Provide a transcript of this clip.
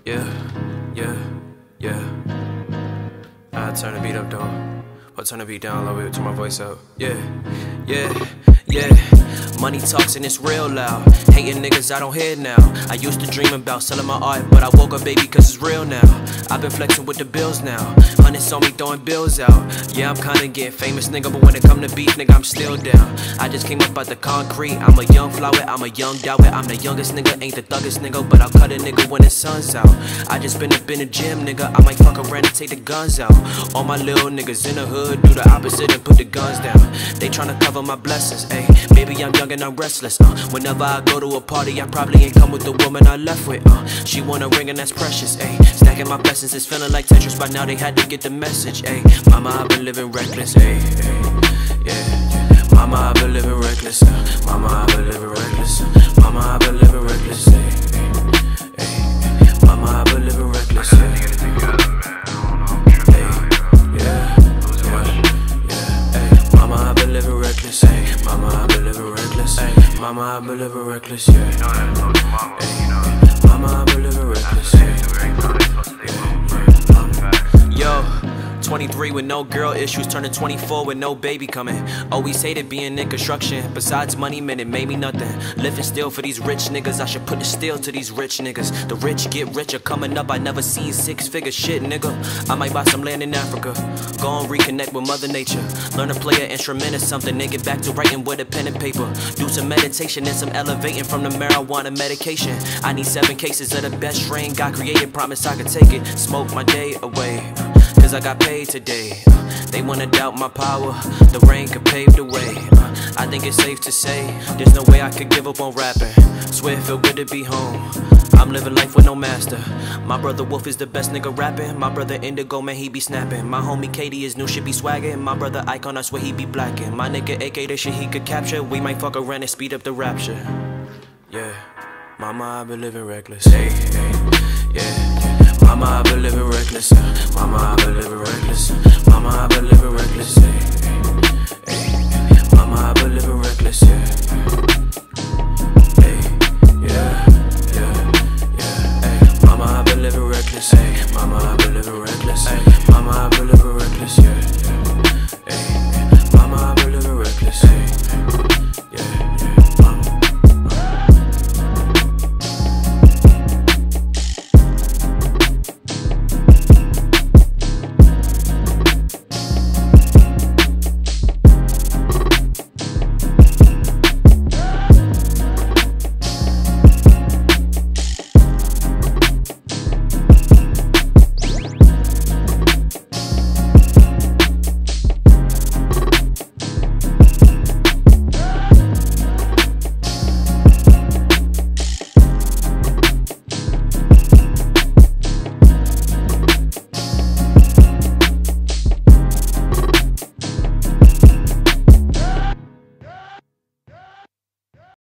Yeah, yeah, yeah. I turn the beat up though. I'll turn the beat down a little bit, turn my voice up. Yeah, yeah, yeah. Money talks and it's real loud. Hating niggas I don't hear now. I used to dream about selling my art, but I woke up baby cause it's real now. I've been flexing with the bills now. Hundreds on me throwing bills out. Yeah, I'm kinda getting famous nigga, but when it come to beef nigga I'm still down. I just came up out the concrete. I'm a young flower, I'm a young dowit. I'm the youngest nigga, ain't the thuggest nigga, but I'll cut a nigga when the sun's out. I just been up in the gym nigga, I might fuck around and take the guns out. All my little niggas in the hood do the opposite and put the guns down. They tryna cover my blessings, ayy. Baby I'm young and I'm restless, Whenever I go to a party I probably ain't come with the woman I left with, She want a ring and that's precious, ayy. Stacking my blessings is feeling like Tetris, by now they had to get the message, ayy. Mama I've been living reckless, ayy, ayy, yeah. Mama I've been living reckless, Mama I've been living reckless, Mama I've been living reckless, ayy, ayy. Mama I've been living reckless, ayy. Mama, I've been living reckless, ayy. Mama, I've been living reckless, ayy. Mama, I've been living reckless, yeah. Mama, I've been living reckless, Yo, 23 with no girl issues, turning 24 with no baby coming. Always hated being in construction. Besides money, man, it made me nothing. Living still for these rich niggas. I should put the steel to these rich niggas. The rich get richer. Coming up, I never seen six-figure shit, nigga. I might buy some land in Africa. Go and reconnect with Mother Nature. Learn to play an instrument or something. Then get back to writing with a pen and paper. Do some meditation and some elevating from the marijuana medication. I need 7 cases of the best strain God created. Promise I could take it. Smoke my day away. Cause I got paid today. They wanna doubt my power. The rain could pave the way. I think it's safe to say there's no way I could give up on rapping. Swear it feel good to be home. I'm living life with no master. My brother Wolf is the best nigga rapping. My brother Indigo, man, he be snapping. My homie Katie is new shit be swagging. My brother Icon, I swear he be blacking. My nigga AK, the shit he could capture. We might fuck around and speed up the rapture. Yeah, Mama, I been living reckless. Hey, hey, yeah. Mama, I've been living reckless, Mama, I've been living reckless, Mama, I've been living reckless,